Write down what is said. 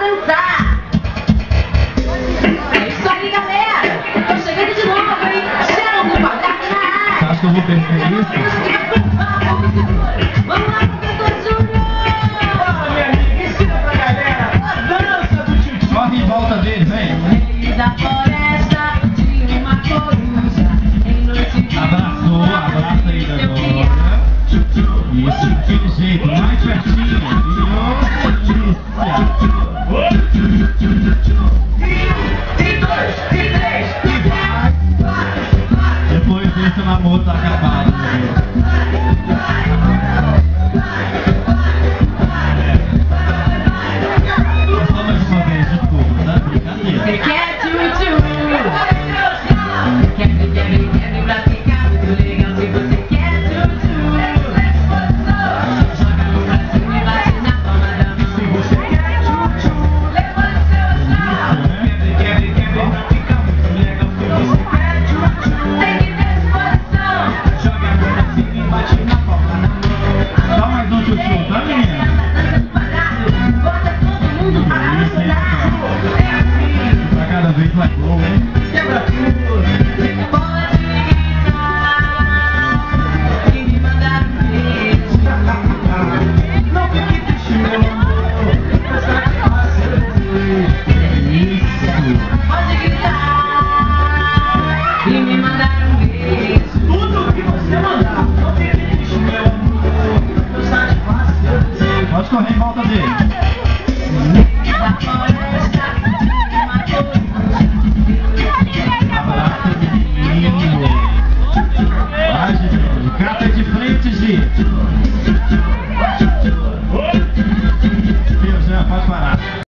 dançar. É isso aí, galera. Tô chegando de novo, hein? Chama no quadrado na área. Você acha que eu vou perder isso? Vamos lá, professor Júnior. Fala, minha amiga, ensina pra galera a dança do tchutchu. Corre em volta dele, vem. Rei da floresta de uma coruja em noite de Abraçou, abraça aí da Dora. Isso, daquele jeito, mais pertinho. E dois, e três, e vai. Depois desse o namoro tá acabado. Só mais uma vez, desculpa, tá? Brincadeira. Você quer tchu-tchu? Quer pra ficar muito legal se você quer tchu-tchu. Joga a mão pra cima e bate na palma da mão. Se você quer tchutchu, levanta seu chão. Quer pra ficar muito legal. Se você quer tchutchu, Tem que ter disposição. joga a mão pra cima e bate na palma da mão. Só mais um tchutchu, tá, menina? Dança do quadrado, bota todo mundo pra dançar. É assim, Pra cada vez mais bom, hein? quebra tudo. Pode gritar e me mandar um beijo. Não fique triste, meu amor. Essa é fácil. Pode gritar e me mandar um beijo. Tudo que você mandar. Não fique triste, meu amor. Eu satisfaço seu desejo. Pode correr em volta dele. Da floresta de uma Abraça, menino. Vai, Gigi. Cata de frente, Gigi. Deus, já pode parar.